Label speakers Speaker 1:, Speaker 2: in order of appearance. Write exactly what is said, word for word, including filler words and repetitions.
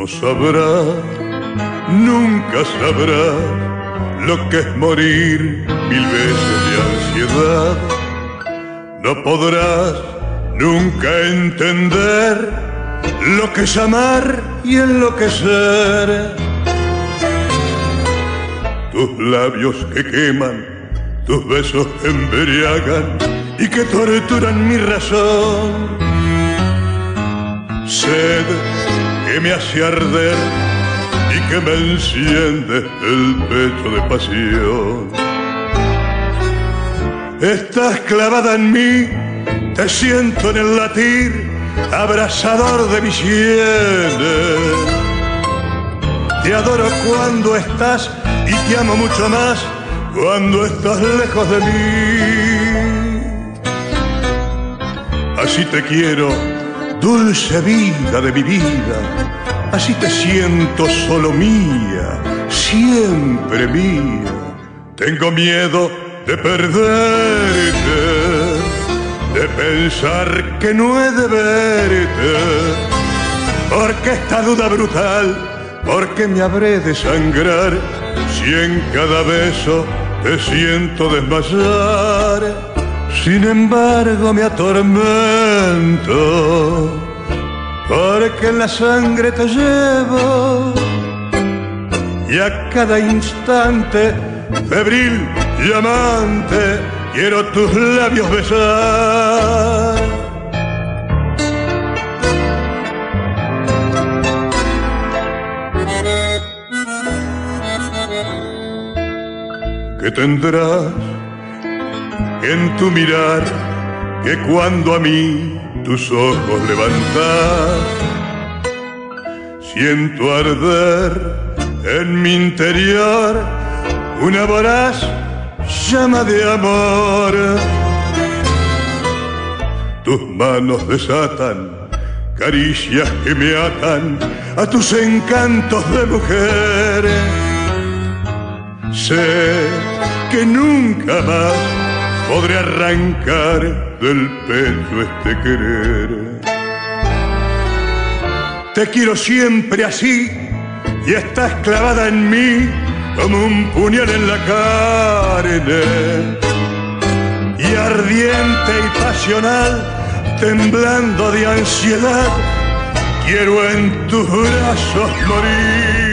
Speaker 1: sabrás, nunca sabrás lo que es morir mil veces de ansiedad. No podrás nunca entender lo que es amar y enloquecer. Tus labios que queman, tus besos que embriagan y que torturan mi razón. Sed que me hace arder y que me enciende el pecho de pasión. Estás clavada en mí, te siento en el latir abrasador de mis sienes. Te adoro cuando estás y te amo mucho más cuando estás lejos de mí. Así te quiero, dulce vida de mi vida, así te siento solo mía, siempre mía. Tengo miedo de perderte, de pensar que no he de verte, porque esta duda brutal, porque me habré de sangrar si en cada beso te siento desmayar. Sin embargo me atormento, porque en la sangre te llevo y a cada instante febril y amante quiero tus labios besar. ¿Qué tendrás en tu mirar que cuando a mí tus ojos levantas siento arder en mi interior una voraz llama de amor? Tus manos desatan caricias que me atan a tus encantos de mujer. Sé que nunca más podré arrancar del pecho este querer. Te quiero siempre así y estás clavada en mí como un puñal en la carne, y ardiente y pasional, temblando de ansiedad, quiero en tus brazos morir.